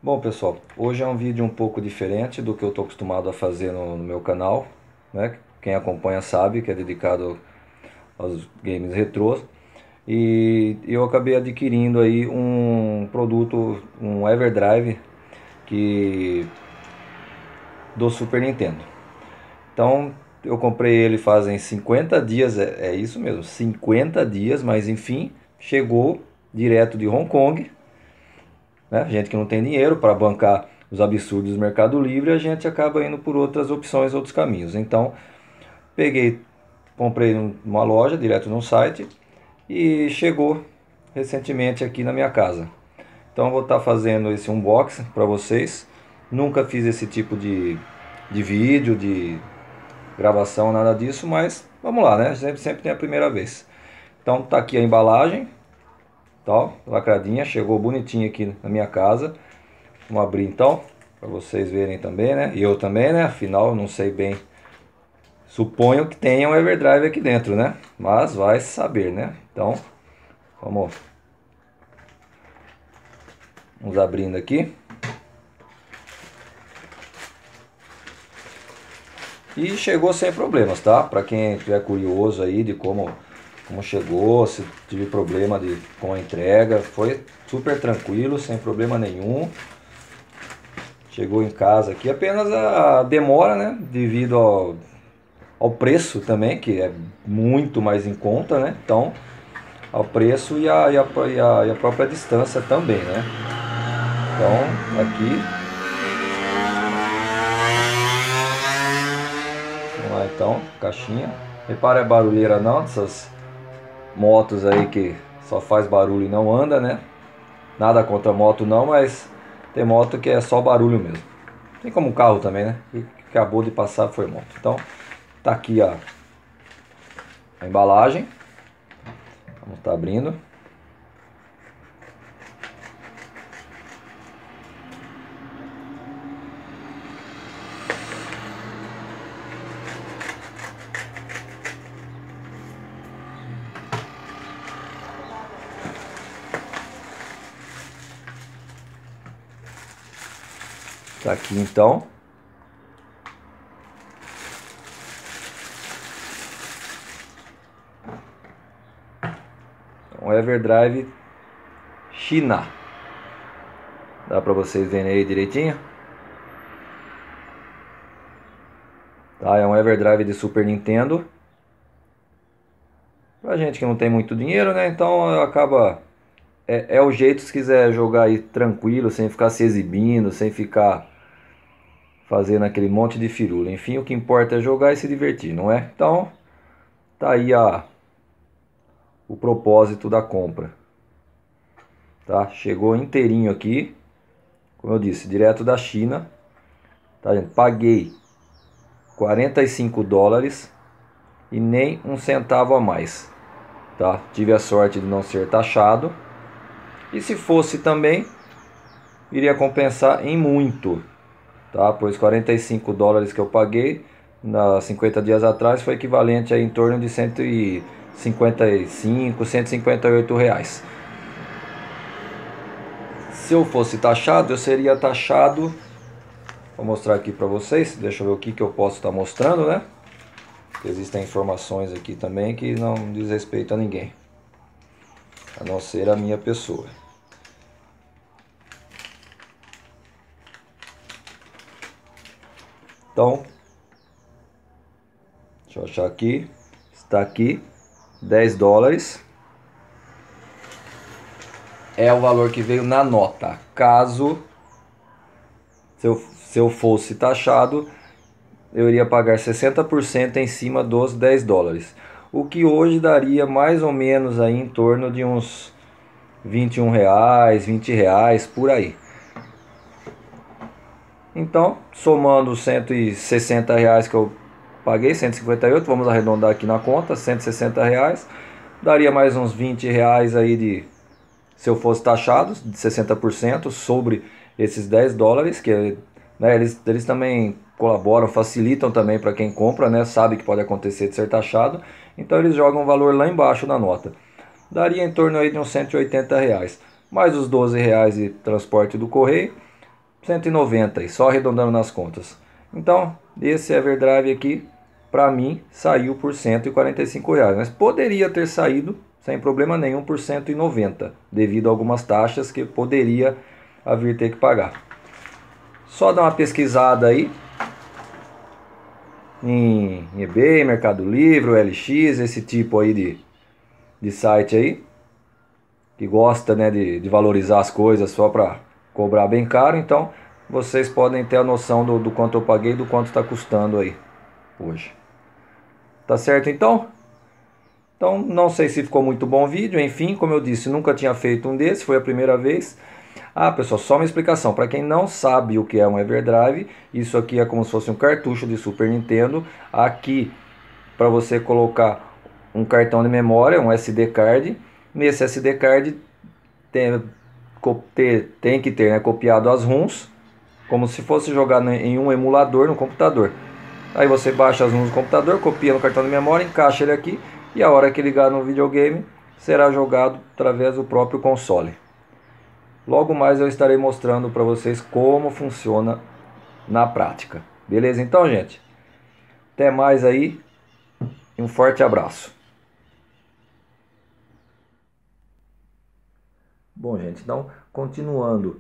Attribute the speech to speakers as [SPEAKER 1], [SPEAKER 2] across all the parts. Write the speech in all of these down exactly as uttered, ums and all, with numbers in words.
[SPEAKER 1] Bom pessoal, hoje é um vídeo um pouco diferente do que eu estou acostumado a fazer no, no meu canal, né? Quem acompanha sabe que é dedicado aos games retrôs. E eu acabei adquirindo aí um produto, um Everdrive que do Super Nintendo. Então eu comprei ele fazem cinquenta dias, é, é isso mesmo, cinquenta dias, mas enfim, chegou direto de Hong Kong, né? Gente que não tem dinheiro para bancar os absurdos do Mercado Livre, a gente acaba indo por outras opções, outros caminhos. Então, peguei, comprei numa loja, direto no site, e chegou recentemente aqui na minha casa. Então, eu vou estar fazendo esse unboxing para vocês. Nunca fiz esse tipo de, de vídeo, de gravação, nada disso, mas vamos lá, né? Sempre, sempre tem a primeira vez. Então, tá aqui a embalagem, tal, lacradinha, chegou bonitinho aqui na minha casa. Vamos abrir então, para vocês verem também, né? E eu também, né? Afinal, não sei bem. Suponho que tenha um Everdrive aqui dentro, né? Mas vai saber, né? Então, vamos, vamos abrindo aqui. E chegou sem problemas, tá? Para quem estiver curioso aí de como, como chegou, se tive problema de, com a entrega, foi super tranquilo, sem problema nenhum. Chegou em casa aqui, apenas a demora, né? Devido ao, ao preço também, que é muito mais em conta, né? Então, ao preço e a, e a, e a, e a própria distância também, né? Então, aqui, vamos lá então, caixinha. Repara a barulheira não, dessas motos aí que só faz barulho e não anda, né? Nada contra moto não, mas tem moto que é só barulho mesmo. Tem como carro também, né? E acabou de passar foi moto. Então, tá aqui a, a embalagem. Vamos estar abrindo. Tá aqui então. Um Everdrive China. Dá pra vocês verem aí direitinho? Tá, é um Everdrive de Super Nintendo. Pra gente que não tem muito dinheiro, né? Então acaba... É, é o jeito se quiser jogar aí tranquilo, sem ficar se exibindo, sem ficar fazendo aquele monte de firula. Enfim, o que importa é jogar e se divertir, não é? Então, tá aí a, o propósito da compra. Tá? Chegou inteirinho aqui, como eu disse, direto da China. Tá, gente? Paguei quarenta e cinco dólares e nem um centavo a mais. Tá? Tive a sorte de não ser taxado. E se fosse também, iria compensar em muito. Tá? Pois quarenta e cinco dólares que eu paguei na cinquenta dias atrás foi equivalente a em torno de cento e cinquenta e cinco, cento e cinquenta e oito reais. Se eu fosse taxado, eu seria taxado. Vou mostrar aqui para vocês. Deixa eu ver o que, que eu posso estar mostrando, né? Existem informações aqui também que não diz respeito a ninguém, a não ser a minha pessoa. Então, deixa eu achar aqui. Está aqui, dez dólares. É o valor que veio na nota. Caso se eu, se eu fosse taxado, eu iria pagar sessenta por cento em cima dos dez dólares. O que hoje daria mais ou menos aí em torno de uns vinte e um reais, vinte reais, por aí. Então, somando os cento e sessenta reais que eu paguei, cento e cinquenta e oito, vamos arredondar aqui na conta, cento e sessenta reais, daria mais uns vinte reais aí de, se eu fosse taxado, de sessenta por cento sobre esses dez dólares, que né, eles, eles também colaboram, facilitam também para quem compra, né, sabe que pode acontecer de ser taxado, então eles jogam o valor lá embaixo na nota. Daria em torno aí de uns cento e oitenta reais, mais os doze reais de transporte do correio, cento e noventa, só arredondando nas contas. Então, esse Everdrive aqui, para mim, saiu por cento e quarenta e cinco reais. Mas poderia ter saído, sem problema nenhum, por cento e noventa, devido a algumas taxas que poderia vir ter que pagar. Só dar uma pesquisada aí em eBay, Mercado Livre, O L X, esse tipo aí de, de site aí, que gosta, né, de, de valorizar as coisas só para cobrar bem caro. Então vocês podem ter a noção do, do quanto eu paguei, do quanto está custando aí hoje. Tá certo então? Então não sei se ficou muito bom o vídeo, enfim, como eu disse, nunca tinha feito um desse, foi a primeira vez. Ah, pessoal, só uma explicação. Para quem não sabe o que é um Everdrive, isso aqui é como se fosse um cartucho de Super Nintendo. Aqui, para você colocar um cartão de memória, um S D card. Nesse S D card tem, tem que ter, né, copiado as ROMs, como se fosse jogar em um emulador no computador. Aí você baixa as ROMs no computador, copia no cartão de memória, encaixa ele aqui e a hora que ligar no videogame será jogado através do próprio console. Logo mais eu estarei mostrando para vocês como funciona na prática. Beleza então, gente? Até mais aí e um forte abraço. Bom, gente, então continuando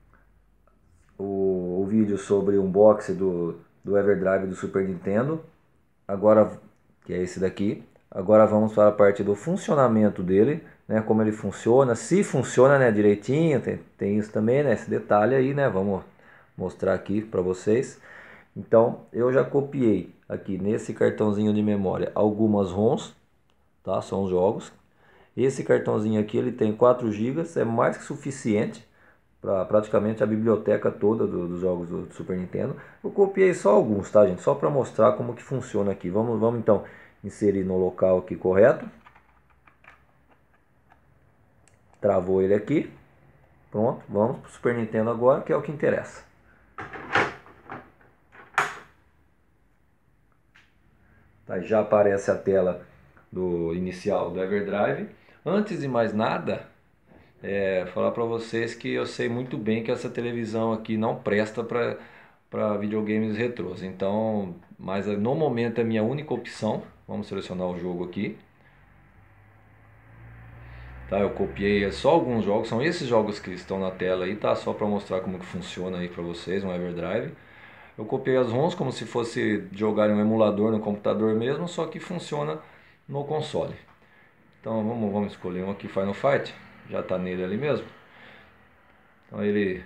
[SPEAKER 1] o, o vídeo sobre o unboxing do, do Everdrive do Super Nintendo, agora que é esse daqui, agora vamos para a parte do funcionamento dele, né, como ele funciona, se funciona, né, direitinho, tem, tem isso também, né, esse detalhe aí, né, vamos mostrar aqui para vocês. Então eu já copiei aqui nesse cartãozinho de memória algumas ROMs, tá, são os jogos. Esse cartãozinho aqui ele tem quatro gigas, é mais que suficiente para praticamente a biblioteca toda do, dos jogos do, do Super Nintendo. Eu copiei só alguns, tá, gente, só para mostrar como que funciona aqui. Vamos, vamos então inserir no local aqui correto. Travou ele aqui. Pronto, vamos para o Super Nintendo agora, que é o que interessa. Tá, já aparece a tela do inicial do Everdrive. Antes de mais nada, é, falar para vocês que eu sei muito bem que essa televisão aqui não presta para para videogames retrôs. Então, mas no momento é a minha única opção. Vamos selecionar o jogo aqui. Tá, eu copiei só alguns jogos, são esses jogos que estão na tela aí, tá? Só para mostrar como que funciona aí para vocês, um Everdrive. Eu copiei as ROMs como se fosse jogar em um emulador no computador mesmo, só que funciona no console. Então vamos, vamos escolher um aqui, Final Fight, já está nele ali mesmo. Então ele,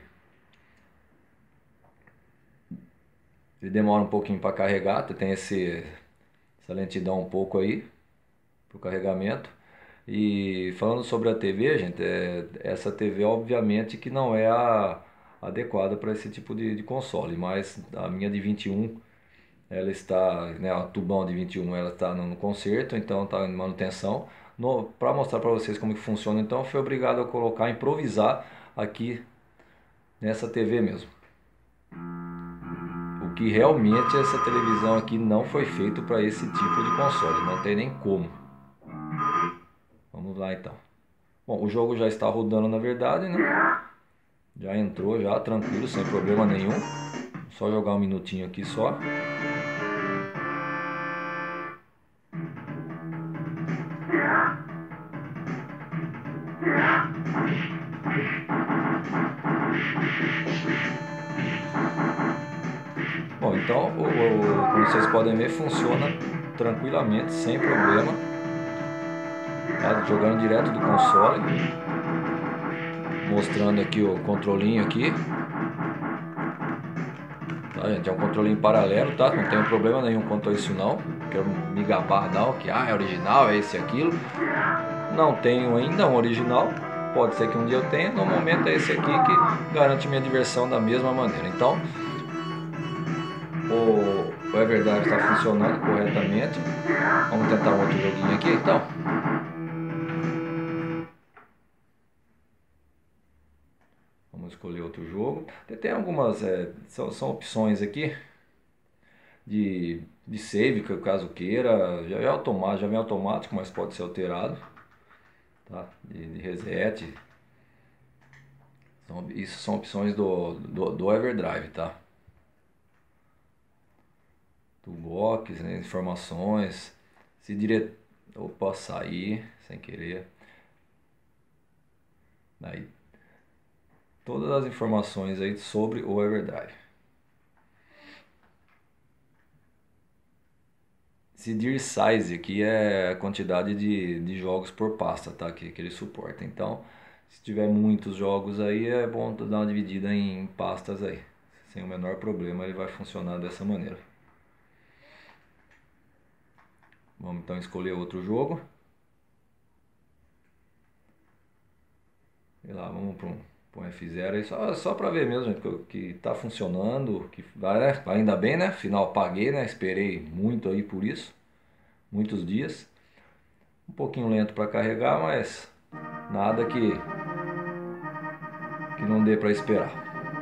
[SPEAKER 1] ele demora um pouquinho para carregar, tem esse, essa lentidão um pouco aí para o carregamento. E falando sobre a T V, gente, é, essa T V obviamente que não é a adequada para esse tipo de, de console, mas a minha de vinte e um, ela está, né, a tubão de vinte e um, ela está no conserto, então está em manutenção. Para mostrar para vocês como que funciona, então fui obrigado a colocar, improvisar aqui nessa T V mesmo. O que realmente essa televisão aqui não foi feito para esse tipo de console, não tem nem como. Vamos lá então. Bom, o jogo já está rodando na verdade, né? Já entrou já, tranquilo, sem problema nenhum. Só jogar um minutinho aqui só. Bom, então, o, o, como vocês podem ver, funciona tranquilamente, sem problema. Tá? Jogando direto do console. Mostrando aqui o controlinho aqui. Tá, gente? É um controlinho paralelo, tá? Não tem problema nenhum quanto a isso não. Quero me gabar não, que ah, é original, é esse e aquilo. Não tenho ainda um original. Pode ser que um dia eu tenha. No momento é esse aqui que garante minha diversão da mesma maneira. Então, o, o Everdrive está funcionando corretamente. Vamos tentar um outro joguinho aqui, então. Vamos escolher outro jogo. Tem algumas, é, são, são opções aqui de, de save, que caso queira. Já é automático, já vem automático, mas pode ser alterado. Tá? De, de reset. Então, isso são opções do, do, do EverDrive, tá? Toolbox, né? Informações. Se dire... Opa, sair sem querer. Aí, todas as informações aí sobre o EverDrive. Esse Dear Size aqui é a quantidade de, de jogos por pasta, tá? Que, que ele suporta. Então, se tiver muitos jogos aí, é bom dar uma dividida em pastas aí. Sem o menor problema, ele vai funcionar dessa maneira. Vamos então escolher outro jogo. Sei lá, vamos para um, para um F zero aí, só, só para ver mesmo, gente, que, que tá funcionando, que vai, né? Ainda bem, né? Afinal, paguei, né? Esperei muito aí por isso, muitos dias. Um pouquinho lento para carregar, mas nada que, que não dê para esperar.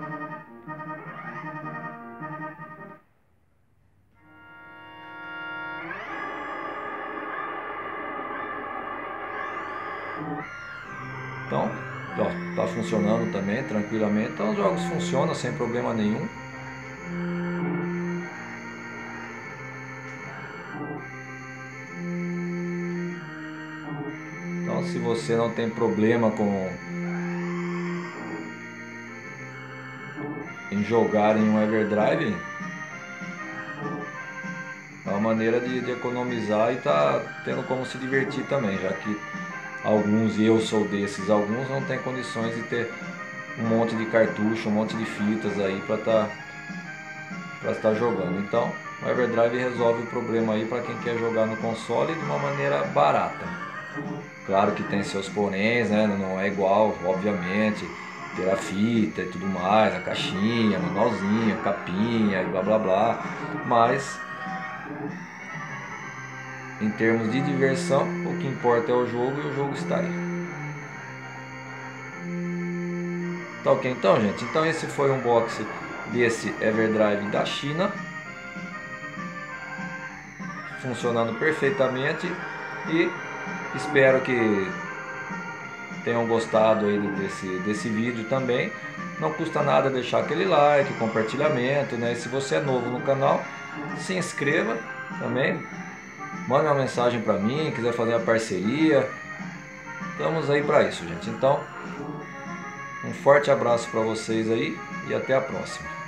[SPEAKER 1] Então, ó, tá funcionando também tranquilamente. Então os jogos funcionam sem problema nenhum. Então, se você não tem problema com em jogar em um EverDrive, é uma maneira de, de economizar e tá tendo como se divertir também, já que alguns, e eu sou desses, alguns não tem condições de ter um monte de cartucho, um monte de fitas aí para tá, para estar jogando. Então, o EverDrive resolve o problema aí para quem quer jogar no console de uma maneira barata. Claro que tem seus poréns, né? Não é igual, obviamente, ter a fita e tudo mais, a caixinha, manualzinho, capinha e blá blá blá, mas em termos de diversão, o que importa é o jogo e o jogo está aí. Tá ok então, gente? Então esse foi um unboxing desse EverDrive da China, funcionando perfeitamente, e espero que tenham gostado aí desse, desse vídeo também. Não custa nada deixar aquele like, compartilhamento, né? E se você é novo no canal, se inscreva também, mande uma mensagem para mim, quiser fazer a parceria, estamos aí para isso, gente. Então, um forte abraço para vocês aí e até a próxima.